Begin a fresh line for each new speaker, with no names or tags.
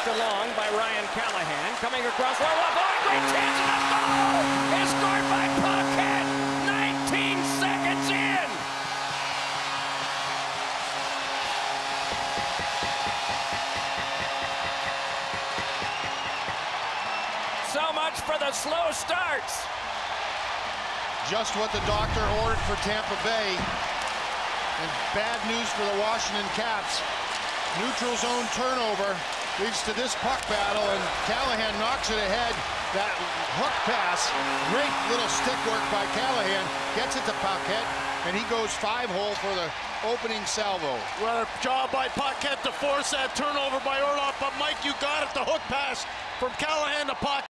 Passed along by Ryan Callahan. Coming across the left. Oh, great chance and a goal! Is scored by Paquette. 19 seconds in. So much for the slow starts.
Just what the doctor ordered for Tampa Bay. And bad news for the Washington Caps. Neutral zone turnover leads to this puck battle, and Callahan knocks it ahead. That hook pass, great little stick work by Callahan, gets it to Paquette, and he goes 5-hole for the opening salvo.
Well, a job by Paquette to force that turnover by Orlov, but Mike, you got it, the hook pass from Callahan to Paquette.